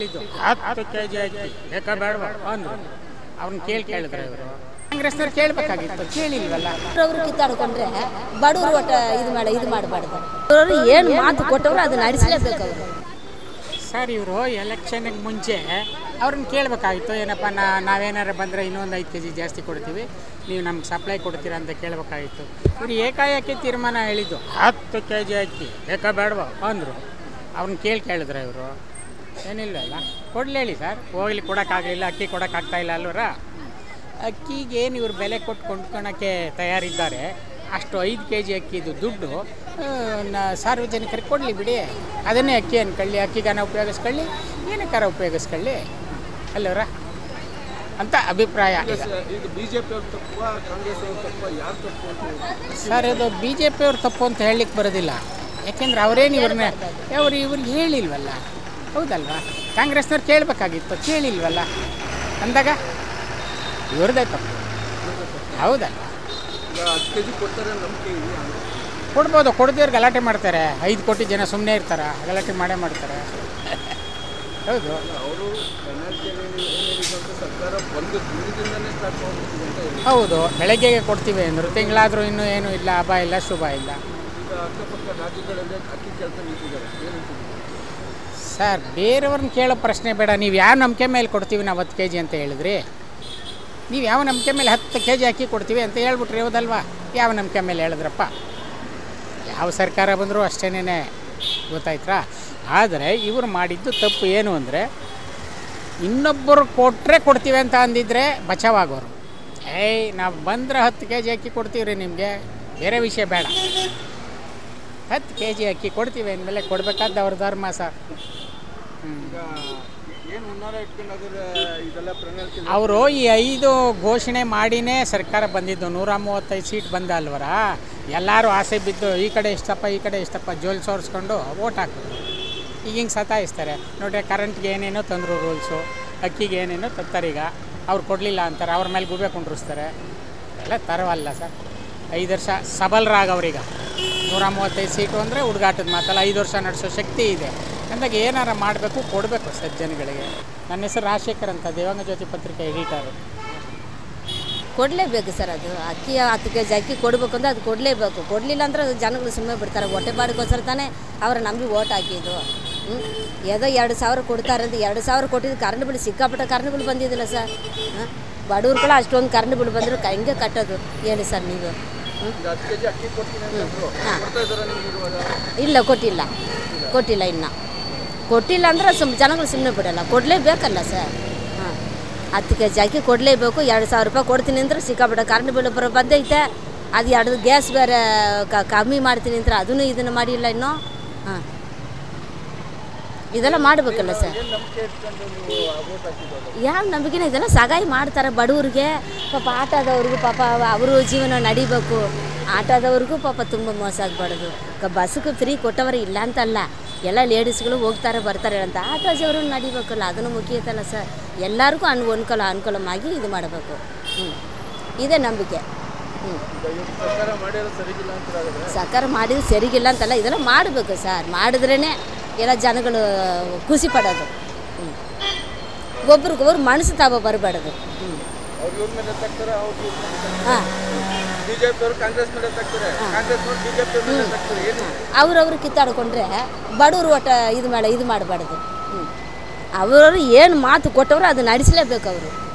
10 kg ಅಕ್ಕಿ ಬೇಕಾ ಬೇಡವಾ ಅಂದ್ರು. ಅವ್ರನ್ನ ಕೇಳಿದ್ರೆ ಇವರು ಕಾಂಗ್ರೆಸ್ನವ್ರು ಕೇಳಬೇಕಾಗಿತ್ತು, ಕೇಳಿಲ್ವಲ್ಲ. ಅವರು ಕಿತ್ತಾಡ್ಕೊಂಡ್ರೆ ಬಡವರು ಒಟ್ಟ ಇದು ಮಾಡಬಾರ್ದು. ಅವರು ಏನು ಮಾತು ಕೊಟ್ಟವರು ಅದನ್ನ ನಡೆಸಲೇಬೇಕು ಅವರು. ಸರ್, ಇವರು ಎಲೆಕ್ಷನ್ಗೆ ಮುಂಚೆ ಅವ್ರನ್ನ ಕೇಳಬೇಕಾಗಿತ್ತು. ಏನಪ್ಪ ನಾವೇನಾರು ಬಂದರೆ ಇನ್ನೊಂದು 5 kg ಜಾಸ್ತಿ ಕೊಡ್ತೀವಿ, ನೀವು ನಮ್ಗೆ ಸಪ್ಲೈ ಕೊಡ್ತೀರಾ ಅಂತ ಕೇಳಬೇಕಾಗಿತ್ತು. ಇವರು ಏಕಾಏಕಿ ತೀರ್ಮಾನ ಹೇಳಿದ್ದು 10 kg ಅಕ್ಕಿ ಬೇಕಾ ಬೇಡವಾ ಅಂದರು. ಅವ್ರನ್ನ ಕೇಳಿದ್ರೆ ಇವರು ಏನಿಲ್ಲಲ್ಲ, ಕೊಡಲಿ ಹೇಳಿ ಸರ್. ಹೋಗ್ಲಿ, ಕೊಡೋಕ್ಕಾಗಲಿಲ್ಲ, ಅಕ್ಕಿ ಕೊಡೋಕ್ಕಾಗ್ತಾಯಿಲ್ಲ ಅಲ್ವರ. ಅಕ್ಕಿಗೇನು ಇವರು ಬೆಲೆ ಕೊಟ್ಟು ಕೊಂಡ್ಕೊಳಕ್ಕೆ ತಯಾರಿದ್ದಾರೆ. ಅಷ್ಟು 5 kg ಅಕ್ಕಿದು ದುಡ್ಡು ಸಾರ್ವಜನಿಕರಿಗೆ ಕೊಡಲಿ ಬಿಡಿ. ಅದನ್ನೇ ಅಕ್ಕಿ ಅನ್ಕೊಳ್ಳಿ, ಅಕ್ಕಿಗಾನ ಉಪಯೋಗಿಸ್ಕೊಳ್ಳಿ, ಏನಕ್ಕಾರ ಉಪಯೋಗಿಸ್ಕೊಳ್ಳಿ ಅಲ್ಲವರ ಅಂತ ಅಭಿಪ್ರಾಯ. ಸರ್, ಇದು BJP ಅವ್ರು ತಪ್ಪು ಅಂತ ಹೇಳಲಿಕ್ಕೆ ಬರೋದಿಲ್ಲ. ಯಾಕೆಂದ್ರೆ ಅವರೇನು ಇವ್ರಿಗೆ ಹೇಳಿಲ್ವಲ್ಲ, ಹೌದಲ್ವಾ? ಕಾಂಗ್ರೆಸ್ನವ್ರು ಕೇಳಬೇಕಾಗಿತ್ತು, ಕೇಳಿಲ್ವಲ್ಲ ಅಂದಾಗ ಇವ್ರದ್ದೇ ತಪ್ಪು, ಹೌದಲ್ಲ? ಕೊಡ್ಬೋದು, ಕೊಡದೇವ್ರು ಗಲಾಟೆ ಮಾಡ್ತಾರೆ. 5 ಕೋಟಿ ಜನ ಸುಮ್ಮನೆ ಇರ್ತಾರೆ, ಗಲಾಟೆ ಮಾಡೇ ಮಾಡ್ತಾರೆ. ಹೌದು, ಹೌದು. ಬೆಳಗ್ಗೆಗೆ ಕೊಡ್ತೀವಿ ಅಂದರು, ತಿಂಗಳಾದರೂ ಇನ್ನೂ ಏನೂ ಇಲ್ಲ, ಹಬ್ಬ ಇಲ್ಲ, ಶುಭ ಇಲ್ಲ. ಸರ್, ಬೇರೆಯವ್ರನ್ನ ಕೇಳೋ ಪ್ರಶ್ನೆ ಬೇಡ. ನೀವು ಯಾವ ನಂಬಿಕೆ ಮೇಲೆ ಕೊಡ್ತೀವಿ ನಾವು 10 kg ಅಂತ ಹೇಳಿದ್ರಿ? ನೀವು ಯಾವ ನಂಬಿಕೆ ಮೇಲೆ 10 kg ಅಕ್ಕಿ ಕೊಡ್ತೀವಿ ಅಂತ ಹೇಳ್ಬಿಟ್ರಿ, ಹೌದಲ್ವಾ? ಯಾವ ನಂಬಿಕೆ ಮೇಲೆ ಹೇಳಿದ್ರಪ್ಪ? ಯಾವ ಸರ್ಕಾರ ಬಂದರೂ ಅಷ್ಟೇನೇ, ಗೊತ್ತಾಯ್ತಾ? ಆದರೆ ಇವರು ಮಾಡಿದ್ದು ತಪ್ಪು ಏನು ಅಂದರೆ, ಇನ್ನೊಬ್ಬರು ಕೊಟ್ಟರೆ ಕೊಡ್ತೀವಿ ಅಂತ ಅಂದಿದ್ರೆ ಬಚಾವಾಗೋರು. ನಾವು ಬಂದರೆ 10 kg ಅಕ್ಕಿ ಕೊಡ್ತೀವಿ ರೀ ನಿಮಗೆ, ಬೇರೆ ವಿಷಯ ಬೇಡ. 10 kg ಅಕ್ಕಿ ಕೊಡ್ತೀವಿ ಅಂದಮೇಲೆ ಕೊಡಬೇಕಾದ ಅವ್ರ ಧರ್ಮ ಸರ್. ಅವರು ಈ 5 ಘೋಷಣೆ ಮಾಡಿನೇ ಸರ್ಕಾರ ಬಂದಿದ್ದು. 135 ಸೀಟ್ ಬಂದ ಅಲ್ವರ. ಎಲ್ಲರೂ ಆಸೆ ಬಿದ್ದು ಈ ಕಡೆ ಇಷ್ಟಪ್ಪ, ಈ ಕಡೆ ಇಷ್ಟಪ್ಪ ಜೋಲ್ ಸೋರಿಸ್ಕೊಂಡು ಓಟ್ ಹಾಕಿದ್ರು. ಈಗ ಹಿಂಗೆ ಸತಾಯಿಸ್ತಾರೆ ನೋಡ್ರಿ. ಕರೆಂಟ್ಗೆ ಏನೇನೋ ತಂದರು ರೂಲ್ಸು, ಅಕ್ಕಿಗೆ ಏನೇನೋ ತತ್ತಾರೀಗ ಅವ್ರು ಕೊಡಲಿಲ್ಲ ಅಂತಾರೆ, ಅವ್ರ ಮೇಲೆ ಗುಬೆ ಕುಂಡ್ರಿಸ್ತಾರೆ. ಎಲ್ಲ ತರವಲ್ಲ ಸರ್. 5 ವರ್ಷ ಸಬಲರಾಗವ್ರೀಗ. 135 ಸೀಟು ಅಂದರೆ ಹುಡುಗಾಟದ ಮಾತಲ್ಲ. 5 ವರ್ಷ ನಡೆಸೋ ಶಕ್ತಿ ಇದೆ ಅಂದಾಗ ಏನಾರ ಮಾಡಬೇಕು, ಕೊಡಬೇಕು ಸರ್ ಜನಗಳಿಗೆ. ನನ್ನ ಹೆಸರು ರಾಜಶೇಖರ್ ಅಂತ, ದೇವಾಂಗ ಜ್ಯೋತಿ ಪತ್ರಿಕೆ ಎಡಿಟರು. ಕೊಡಲೇಬೇಕು ಸರ್. ಅದು ಅಕ್ಕಿ 10 kg ಅಕ್ಕಿ ಕೊಡಬೇಕು ಅಂದರೆ ಅದು ಕೊಡಲೇಬೇಕು. ಕೊಡಲಿಲ್ಲ ಅಂದರೆ ಜನಗಳು ಸುಮ್ಮನೆ ಬಿಡ್ತಾರೆ. ಹೊಟ್ಟೆಪಾಡಿಗೋಸ್ಕರ ತಾನೇ ಅವ್ರ ನಂಬಿ ಓಟ್ ಹಾಕಿದ್ದು. ಯಾವುದೋ 2,000 ಕೊಡ್ತಾರೆ ಅಂತ 2,000 ಕೊಟ್ಟಿದ್ದು ಕರೆಂಟ್ ಬಿಲ್ ಸಿಕ್ಕಾಪಟ್ಟೆ ಕರೆಂಟ್ ಬಿಲ್ ಬಂದಿದ್ದಿಲ್ಲ ಸರ್. ಬಡವ್ರುಗಳು ಅಷ್ಟೊಂದು ಕರೆಂಟ್ ಬಿಲ್ ಬಂದರೂ ಹೆಂಗೆ ಕಟ್ಟೋದು ಹೇಳಿ ಸರ್ ನೀವು? ಇಲ್ಲ, ಕೊಟ್ಟಿಲ್ಲ ಇನ್ನು. ಕೊಟ್ಟಿಲ್ಲ ಅಂದರೆ ಜನಗಳು ಸುಮ್ಮನೆ ಬಿಡೋಲ್ಲ, ಕೊಡಲೇಬೇಕಲ್ಲ ಸರ್. 10 kg ಅಕ್ಕಿ ಕೊಡಲೇಬೇಕು. 2,000 ರೂಪಾಯಿ ಕೊಡ್ತೀನಿ ಅಂದ್ರೆ ಸಿಕ್ಕಾಪಟ್ಟೆ ಕರೆಂಟ್ ಬಿಲ್ ಬಂದೈತೆ. ಅದು 2 ಗ್ಯಾಸ್ ಬೇರೆ ಕಮ್ಮಿ ಮಾಡ್ತೀನಿ ಅಂದ್ರೆ ಅದನ್ನು ಇದನ್ನು ಮಾಡಿಲ್ಲ ಇನ್ನೂ. ಇದೆಲ್ಲ ಮಾಡಬೇಕಲ್ಲ ಸರ್. ಯಾವ ನಂಬಿಕೆನ ಇದೆಲ್ಲ ಸಹಾಯ ಮಾಡ್ತಾರೆ ಬಡವ್ರಿಗೆ. ಪಾಪ ಆಟೋದವ್ರಿಗೂ ಪಾಪ ಅವರು ಜೀವನ ನಡಿಬೇಕು. ಆಟೋದವ್ರಿಗೂ ಪಾಪ ತುಂಬ ಮೋಸ ಆಗಬಾರ್ದು. ಬಸ್ಸಿಗೆ ಫ್ರೀ ಕೊಟ್ಟವರು ಇಲ್ಲ ಅಂತಲ್ಲ, ಎಲ್ಲ ಲೇಡೀಸ್ಗಳು ಹೋಗ್ತಾರೆ ಬರ್ತಾರೆ ಅಂತ. ಆಟೋದವರು ನಡಿಬೇಕಲ್ಲ, ಅದನ್ನು ಮುಖ್ಯ ಐತಲ್ಲ ಸರ್. ಎಲ್ಲರಿಗೂ ಅನುಕೂಲವಾಗಿ ಇದು ಮಾಡಬೇಕು. ಇದೇ ನಂಬಿಕೆ. ಸರ್ಕಾರ ಮಾಡಿದ್ರೆ ಸರಿಗಿಲ್ಲ ಅಂತಲ್ಲ, ಇದೆಲ್ಲ ಮಾಡಬೇಕು ಸರ್. ಮಾಡಿದ್ರೇ ಎಲ್ಲ ಜನಗಳು ಖುಷಿ ಪಡೋದು. ಒಬ್ರಿಗೊಬ್ರು ಮನಸ್ಸು ತಾವ ಬರಬಾರ್ದು. ಅವ್ರವ್ರು ಕಿತ್ತಾಡ್ಕೊಂಡ್ರೆ ಬಡವರು ಒಟ್ಟ ಇದು ಮಾಡಬಾರ್ದು. ಅವರು ಏನು ಮಾತು ಕೊಟ್ಟವರು ಅದನ್ನ ನಡೆಸಲೇಬೇಕು ಅವರು.